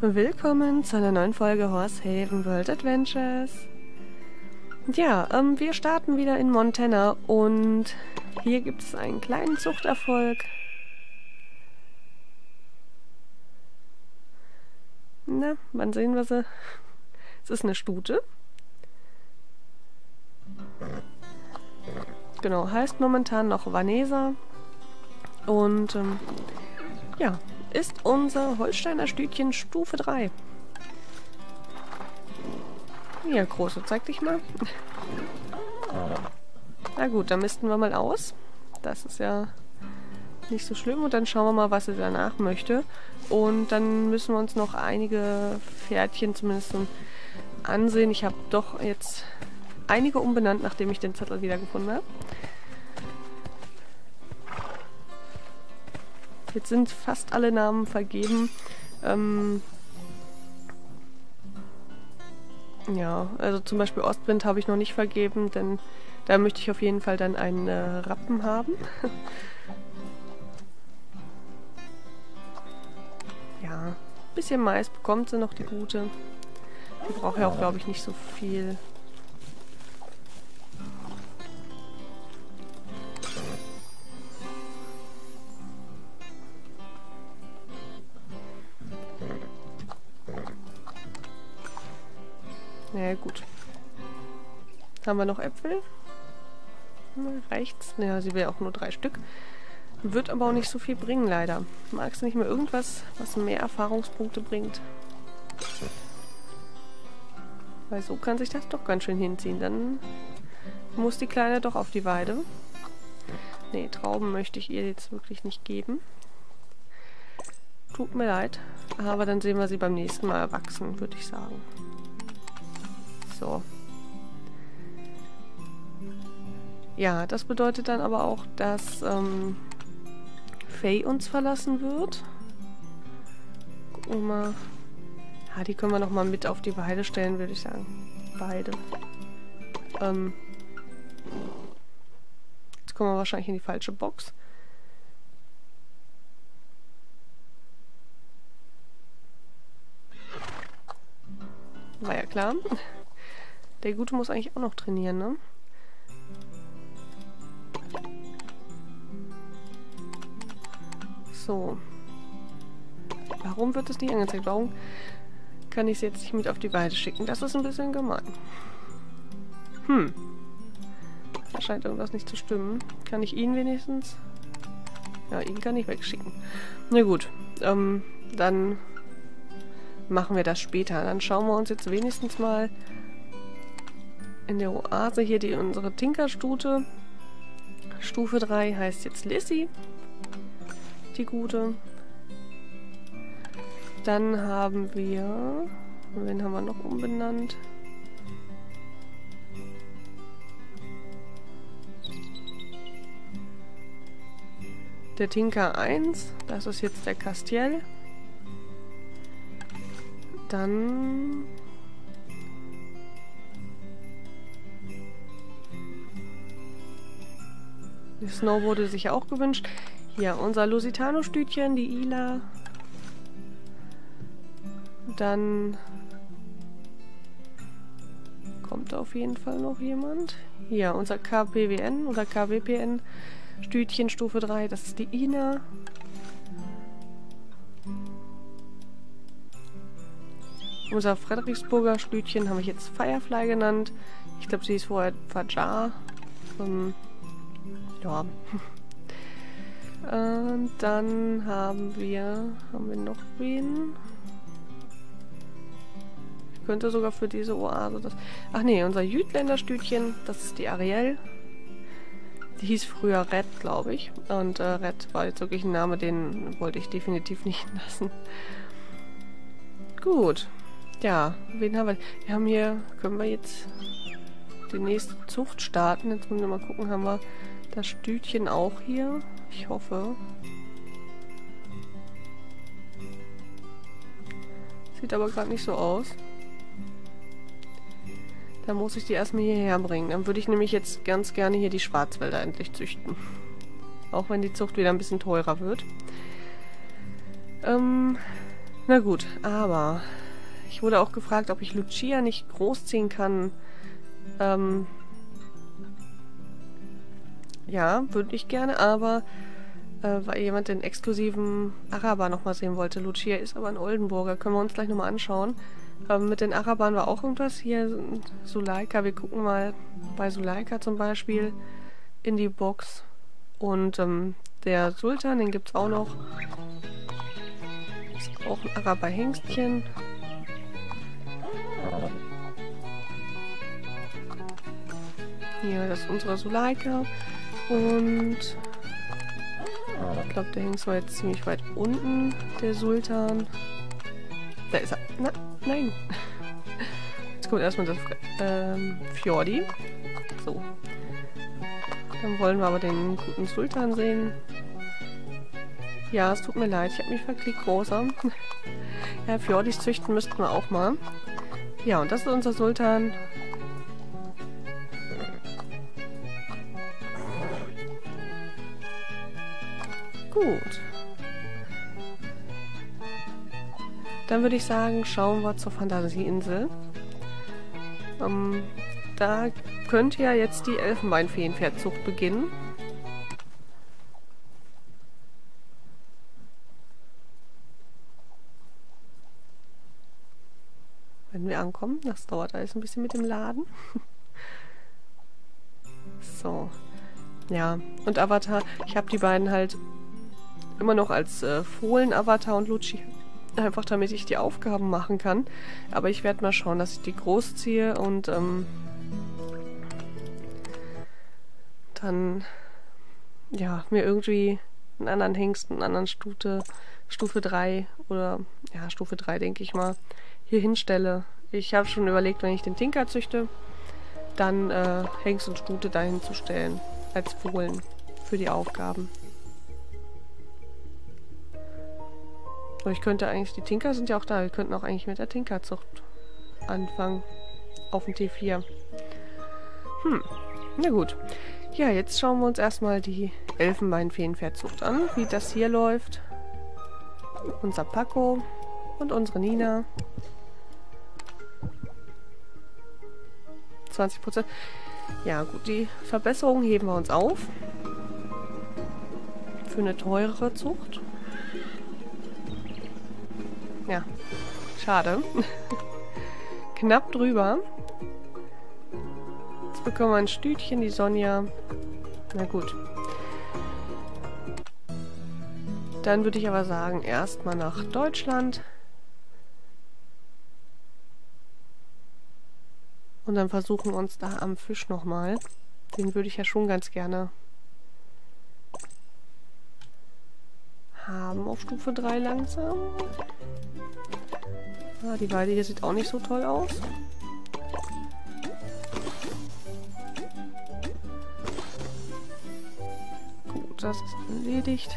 Willkommen zu einer neuen Folge Horsehaven World Adventures. Ja, wir starten wieder in Montana und hier gibt es einen kleinen Zuchterfolg. Na, wann sehen wir sie? Es ist eine Stute. Genau, heißt momentan noch Vanessa. Und ja, ist unser Holsteiner Stütchen Stufe 3. Ja, Große, zeig dich mal. Na gut, dann misten wir mal aus. Das ist ja nicht so schlimm. Und dann schauen wir mal, was sie danach möchte. Und dann müssen wir uns noch einige Pferdchen zumindest ansehen. Ich habe doch jetzt einige umbenannt, nachdem ich den Zettel wiedergefunden habe. Jetzt sind fast alle Namen vergeben. Ja, also zum Beispiel Ostwind habe ich noch nicht vergeben, denn da möchte ich auf jeden Fall dann einen Rappen haben. Ja, ein bisschen Mais bekommt sie noch, die Gute. Die braucht ja auch, glaube ich, nicht so viel. Naja, gut. Haben wir noch Äpfel? Reicht's? Naja, sie will auch nur 3 Stück. Wird aber auch nicht so viel bringen, leider. Magst du nicht mehr irgendwas, was mehr Erfahrungspunkte bringt? Weil so kann sich das doch ganz schön hinziehen. Dann muss die Kleine doch auf die Weide. Nee, Trauben möchte ich ihr jetzt wirklich nicht geben. Tut mir leid. Aber dann sehen wir sie beim nächsten Mal erwachsen, würde ich sagen. So. Ja, das bedeutet dann aber auch, dass Faye uns verlassen wird. Gucken wir mal. Ja, die können wir nochmal mit auf die Weide stellen, würde ich sagen. Beide. Jetzt kommen wir wahrscheinlich in die falsche Box. War ja klar. Der Gute muss eigentlich auch noch trainieren, ne? So. Warum wird es nicht angezeigt? Warum kann ich sie jetzt nicht mit auf die Weide schicken? Das ist ein bisschen gemein. Da scheint irgendwas nicht zu stimmen. Kann ich ihn wenigstens? Ja, ihn kann ich wegschicken. Na gut. Dann machen wir das später. Dann schauen wir uns jetzt wenigstens mal in der Oase hier unsere Tinkerstute. Stufe 3 heißt jetzt Lissy. Die Gute. Dann haben wir... Wen haben wir noch umbenannt? Der Tinker 1. Das ist jetzt der Castiel. Dann... Die Snow wurde sich auch gewünscht. Hier, unser Lusitano-Stütchen, die Ila. Dann kommt auf jeden Fall noch jemand. Hier, unser KPWN oder KWPN-Stütchen Stufe 3, das ist die Ina. Unser Frederiksburger Stütchen habe ich jetzt Firefly genannt. Ich glaube, sie ist vorher Fajar. Ja. Und dann haben wir noch wen? Ich könnte sogar für diese Oase das... Ach nee, unser Jütländer Stütchen, das ist die Ariel. Die hieß früher Red, glaube ich. Und Red war jetzt wirklich ein Name, den wollte ich definitiv nicht lassen. Gut. Ja, wen haben wir? Wir haben hier... Können wir jetzt die nächste Zucht starten? Jetzt müssen wir mal gucken, haben wir das Stütchen auch hier? Ich hoffe. Sieht aber gerade nicht so aus. Da muss ich die erstmal hierher bringen. Dann würde ich nämlich jetzt ganz gerne hier die Schwarzwälder endlich züchten. Auch wenn die Zucht wieder ein bisschen teurer wird. Na gut, aber ich wurde auch gefragt, ob ich Lucia nicht großziehen kann. Ja, würde ich gerne, aber weil jemand den exklusiven Araber nochmal sehen wollte. Lucia ist aber ein Oldenburger, können wir uns gleich nochmal anschauen. Mit den Arabern war auch irgendwas. Hier Suleika, wir gucken mal bei Suleika zum Beispiel in die Box. Und der Sultan, den gibt es auch noch. Ist auch ein Araber-Hengstchen. Hier, das ist unsere Suleika. Und ich glaube, der Hengst war jetzt ziemlich weit unten, der Sultan. Da ist er. Na, nein. Jetzt kommt erstmal das Fjordi. So. Dann wollen wir aber den guten Sultan sehen. Ja, es tut mir leid, ich habe mich verklickt, Rosa. Ja, Fjordis züchten müssten wir auch mal. Ja, und das ist unser Sultan. Gut. Dann würde ich sagen, schauen wir zur Fantasieinsel. Da könnte ja jetzt die Elfenbeinfeenpferdzucht beginnen. Wenn wir ankommen, das dauert alles ein bisschen mit dem Laden. So. Ja, und Avatar, ich habe die beiden halt immer noch als Fohlen-Avatar und Lucia. Einfach damit ich die Aufgaben machen kann. Aber ich werde mal schauen, dass ich die großziehe und dann ja, mir irgendwie einen anderen Hengst, einen anderen Stufe 3 oder ja, Stufe 3 denke ich mal, hier hinstelle. Ich habe schon überlegt, wenn ich den Tinker züchte, dann Hengst und Stute dahin zu stellen. Als Fohlen für die Aufgaben. So, ich könnte eigentlich, die Tinker sind ja auch da, wir könnten auch eigentlich mit der Tinkerzucht anfangen. Auf dem T4. Na gut. Ja, jetzt schauen wir uns erstmal die Elfenbeinfeenpferdzucht an, wie das hier läuft. Unser Paco und unsere Nina. 20%. Ja gut, die Verbesserung heben wir uns auf. Für eine teurere Zucht. Ja, schade. Knapp drüber. Jetzt bekommen wir ein Stütchen, die Sonja. Na gut. Dann würde ich aber sagen, erstmal nach Deutschland. Und dann versuchen wir uns da am Fisch nochmal. Den würde ich ja schon ganz gerne haben auf Stufe 3 langsam. Ah, die Weide hier sieht auch nicht so toll aus. Gut, das ist erledigt.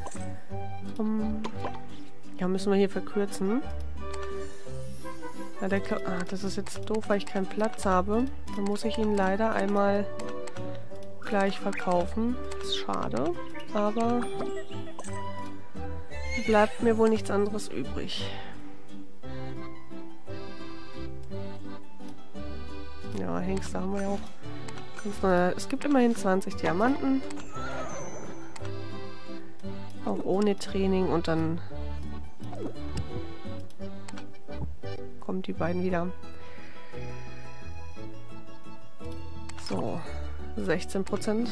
Ja, müssen wir hier verkürzen. Ja, das ist jetzt doof, weil ich keinen Platz habe. Dann muss ich ihn leider einmal gleich verkaufen. Ist schade, aber bleibt mir wohl nichts anderes übrig. Ja, Hengste haben wir ja auch. Es gibt immerhin 20 Diamanten. Auch ohne Training und dann kommen die beiden wieder. So, 16%.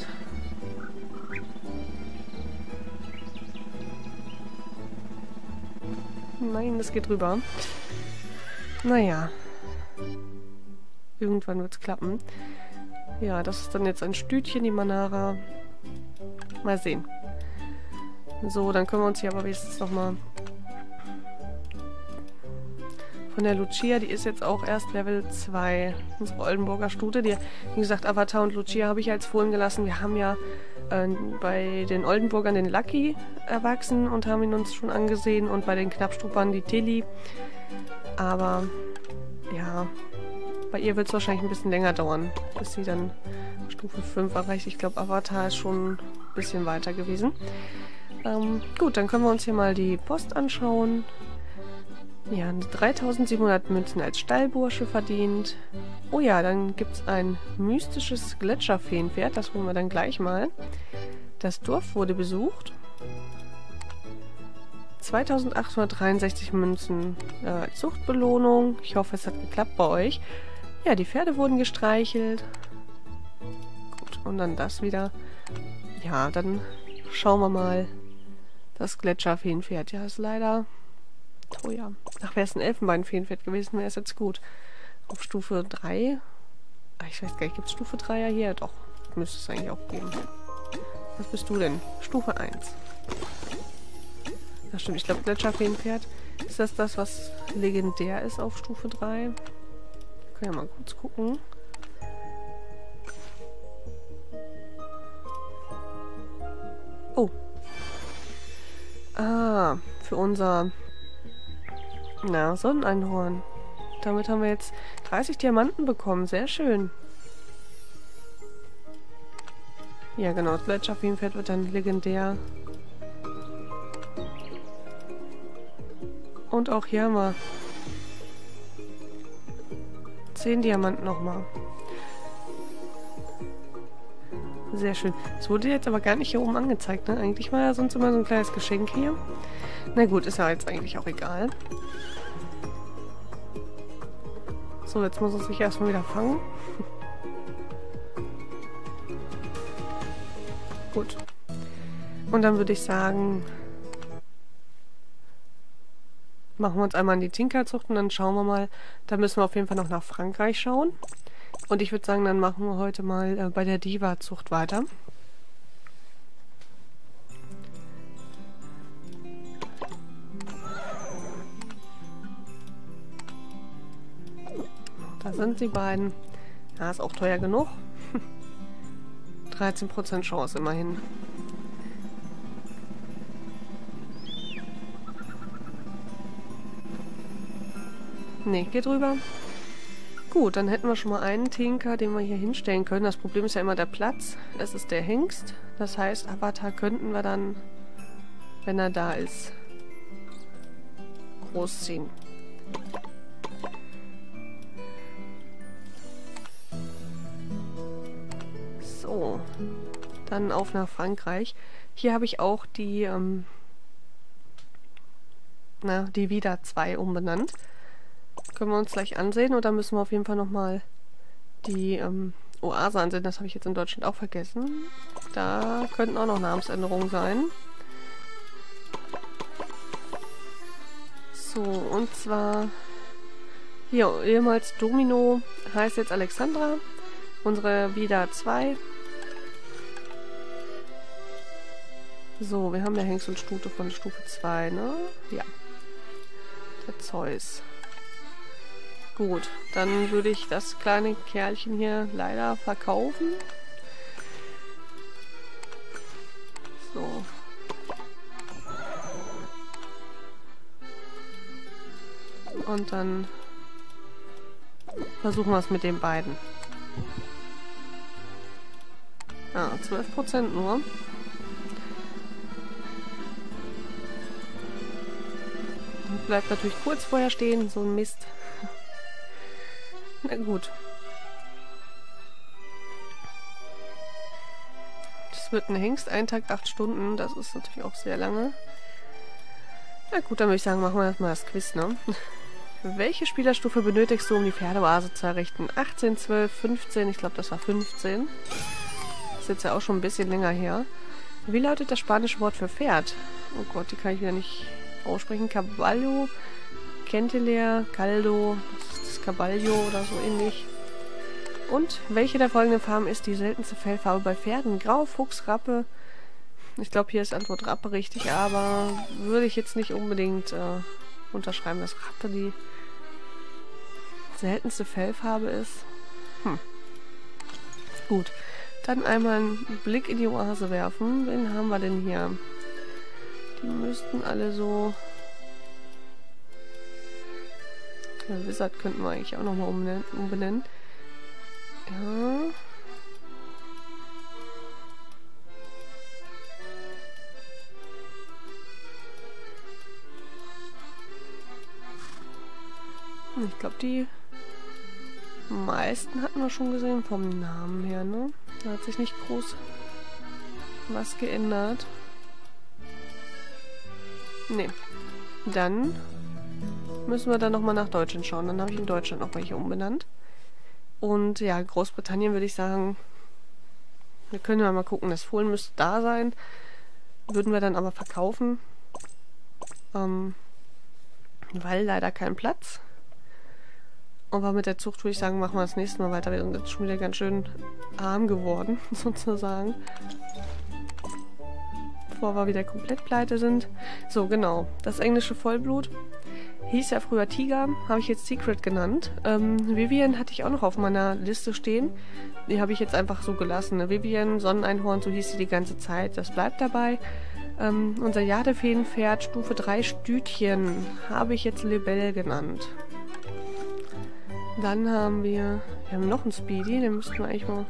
Nein, das geht rüber. Naja. Irgendwann wird es klappen. Ja, das ist dann jetzt ein Stütchen, die Manara. Mal sehen. So, dann können wir uns hier aber wenigstens nochmal von der Lucia, die ist jetzt auch erst Level 2. Unsere Oldenburger Stute, die, wie gesagt, Avatar und Lucia habe ich als Fohlen gelassen. Wir haben ja bei den Oldenburgern den Lucky erwachsen und haben ihn uns schon angesehen und bei den Knappstupern die Tilly. Aber ja, bei ihr wird es wahrscheinlich ein bisschen länger dauern, bis sie dann Stufe 5 erreicht. Ich glaube, Avatar ist schon ein bisschen weiter gewesen. Gut, dann können wir uns hier mal die Post anschauen. Ja, 3700 Münzen als Stallbursche verdient. Oh ja, dann gibt es ein mystisches Gletscherfeenpferd. Das holen wir dann gleich mal. Das Dorf wurde besucht. 2863 Münzen als Zuchtbelohnung. Ich hoffe, es hat geklappt bei euch. Ja, die Pferde wurden gestreichelt. Gut, und dann das wieder. Ja, dann schauen wir mal. Das Gletscherfeenpferd. Ja, ist leider teuer. Ach, wäre es ein Elfenbeinfeenpferd gewesen, wäre es jetzt gut. Auf Stufe 3. Ach, ich weiß gar nicht, gibt es Stufe 3 ja hier? Doch, müsste es eigentlich auch geben. Was bist du denn? Stufe 1. Ach stimmt, ich glaube Gletscherfeenpferd. Ist das, was legendär ist auf Stufe 3? Können wir mal kurz gucken. Oh. Ah, für unser Sonneneinhorn. Damit haben wir jetzt 30 Diamanten bekommen. Sehr schön. Ja, genau. Das Gletscherfeenpferd wird dann legendär. Und auch hier haben wir 10 Diamanten nochmal. Sehr schön. Es wurde jetzt aber gar nicht hier oben angezeigt, ne? Eigentlich war ja sonst immer so ein kleines Geschenk hier. Na gut, ist ja jetzt eigentlich auch egal. So, jetzt muss es sich erstmal wieder fangen. Gut. Und dann würde ich sagen, machen wir uns einmal an die Tinkerzucht und dann schauen wir mal. Da müssen wir auf jeden Fall noch nach Frankreich schauen. Und ich würde sagen, dann machen wir heute mal bei der Diva-Zucht weiter. Da sind die beiden. Ja, ist auch teuer genug. 13% Chance immerhin. Ne, geht rüber. Gut, dann hätten wir schon mal einen Tinker, den wir hier hinstellen können. Das Problem ist ja immer der Platz. Es ist der Hengst. Das heißt, Avatar könnten wir dann, wenn er da ist, großziehen. So, dann auf nach Frankreich. Hier habe ich auch die, die Vida 2 umbenannt. Können wir uns gleich ansehen oder müssen wir auf jeden Fall nochmal die Oase ansehen. Das habe ich jetzt in Deutschland auch vergessen. Da könnten auch noch Namensänderungen sein. So, und zwar hier, ehemals Domino heißt jetzt Alexandra. Unsere Vida 2. So, wir haben ja Hengst und Stute von Stufe 2, ne? Ja. Der Zeus. Gut, dann würde ich das kleine Kerlchen hier leider verkaufen. So. Und dann versuchen wir es mit den beiden. Ah, 12% nur. Bleibt natürlich kurz vorher stehen, so ein Mist. Na gut. Das wird ein Hengst, ein Tag, 8 Stunden. Das ist natürlich auch sehr lange. Na gut, dann würde ich sagen, machen wir erstmal das Quiz, ne? Welche Spielerstufe benötigst du, um die Pferdeoase zu errichten? 18, 12, 15, ich glaube, das war 15. Das ist jetzt ja auch schon ein bisschen länger her. Wie lautet das spanische Wort für Pferd? Oh Gott, die kann ich wieder nicht aussprechen. Caballo, Kenteler, Caldo, das ist das Caballo oder so ähnlich. Und welche der folgenden Farben ist die seltenste Fellfarbe bei Pferden? Grau, Fuchs, Rappe. Ich glaube, hier ist Antwort Rappe richtig, aber würde ich jetzt nicht unbedingt unterschreiben, dass Rappe die seltenste Fellfarbe ist. Gut. Dann einmal einen Blick in die Oase werfen. Wen haben wir denn hier? Die müssten alle so... Ja, Wizard könnten wir eigentlich auch nochmal umbenennen. Ja. Ich glaube, die meisten hatten wir schon gesehen vom Namen her, ne? Da hat sich nicht groß was geändert. Ne. Dann müssen wir dann nochmal nach Deutschland schauen. Dann habe ich in Deutschland noch welche umbenannt. Und ja, Großbritannien würde ich sagen, wir können ja mal gucken. Das Fohlen müsste da sein. Würden wir dann aber verkaufen. Weil leider kein Platz. Aber mit der Zucht würde ich sagen, machen wir das nächste Mal weiter. Wir sind jetzt schon wieder ganz schön arm geworden, sozusagen. Bevor wir wieder komplett pleite sind. So, genau. Das englische Vollblut hieß ja früher Tiger, habe ich jetzt Secret genannt. Vivian hatte ich auch noch auf meiner Liste stehen. Die habe ich jetzt einfach so gelassen. Vivian, Sonneneinhorn, so hieß sie die ganze Zeit. Das bleibt dabei. Unser Jadefeenpferd, Stufe 3 Stütchen, habe ich jetzt Lebel genannt. Dann haben wir noch einen Speedy, den müssten wir eigentlich mal...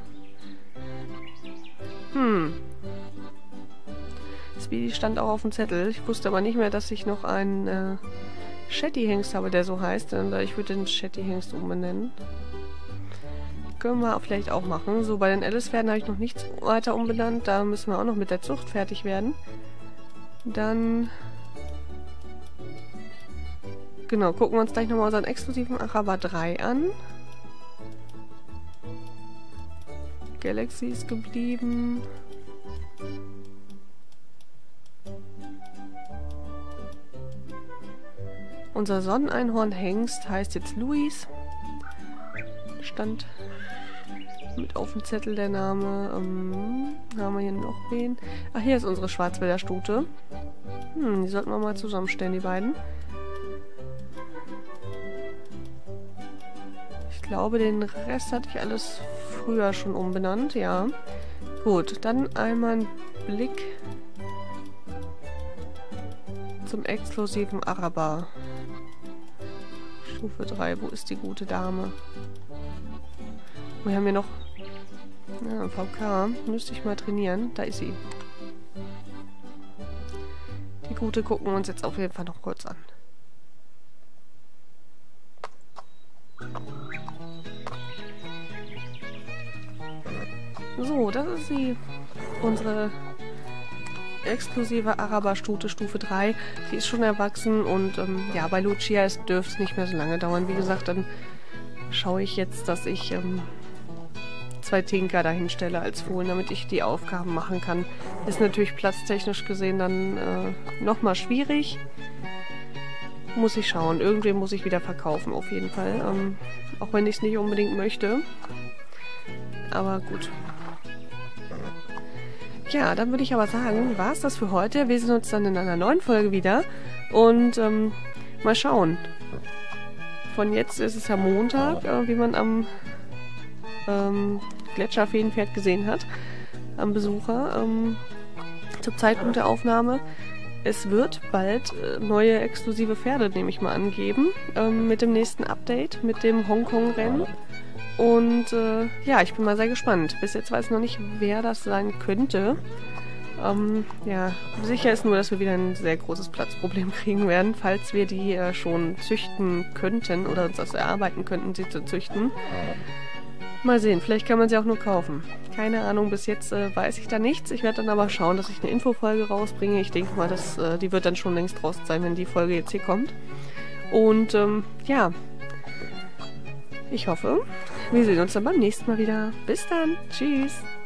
Speedy stand auch auf dem Zettel. Ich wusste aber nicht mehr, dass ich noch einen Shetty-Hengst habe, der so heißt. Ich würde den Shetty-Hengst umbenennen. Können wir vielleicht auch machen. So, bei den Alice-Pferden habe ich noch nichts weiter umbenannt. Da müssen wir auch noch mit der Zucht fertig werden. Dann... Genau, gucken wir uns gleich nochmal unseren exklusiven Araber 3 an. Galaxy ist geblieben. Unser Sonneneinhorn-Hengst heißt jetzt Luis. Stand mit auf dem Zettel der Name. Haben wir hier noch wen? Ach, hier ist unsere Schwarzwälder Stute. Die sollten wir mal zusammenstellen, die beiden. Ich glaube, den Rest hatte ich alles früher schon umbenannt, ja. Gut, dann einmal ein Blick zum exklusiven Araber. Stufe 3, wo ist die gute Dame? Wir haben hier noch VK, müsste ich mal trainieren. Da ist sie. Die gute gucken wir uns jetzt auf jeden Fall noch kurz an. So, das ist sie. Unsere exklusive Araber-Stute, Stufe 3. Die ist schon erwachsen und ja, bei Lucia dürfte es nicht mehr so lange dauern. Wie gesagt, dann schaue ich jetzt, dass ich 2 Tinker dahin stelle als Fohlen, damit ich die Aufgaben machen kann. Ist natürlich platztechnisch gesehen dann nochmal schwierig. Muss ich schauen. Irgendwen muss ich wieder verkaufen, auf jeden Fall. Auch wenn ich es nicht unbedingt möchte. Aber gut. Ja, dann würde ich aber sagen, war es das für heute. Wir sehen uns dann in einer neuen Folge wieder. Und mal schauen. Von jetzt ist es ja Montag, wie man am Gletscherfeenpferd gesehen hat. Am Besucher. Zum Zeitpunkt der Aufnahme. Es wird bald neue exklusive Pferde, nehme ich mal an, geben. Mit dem nächsten Update, mit dem Hongkong-Rennen. Und ja, ich bin mal sehr gespannt. Bis jetzt weiß ich noch nicht, wer das sein könnte. Ja, sicher ist nur, dass wir wieder ein sehr großes Platzproblem kriegen werden, falls wir die schon züchten könnten oder uns das erarbeiten könnten, sie zu züchten. Mal sehen, vielleicht kann man sie auch nur kaufen. Keine Ahnung, bis jetzt weiß ich da nichts. Ich werde dann aber schauen, dass ich eine Infofolge rausbringe. Ich denke mal, die wird dann schon längst draußen sein, wenn die Folge jetzt hier kommt. Und ja, ich hoffe, wir sehen uns dann beim nächsten Mal wieder. Bis dann. Tschüss.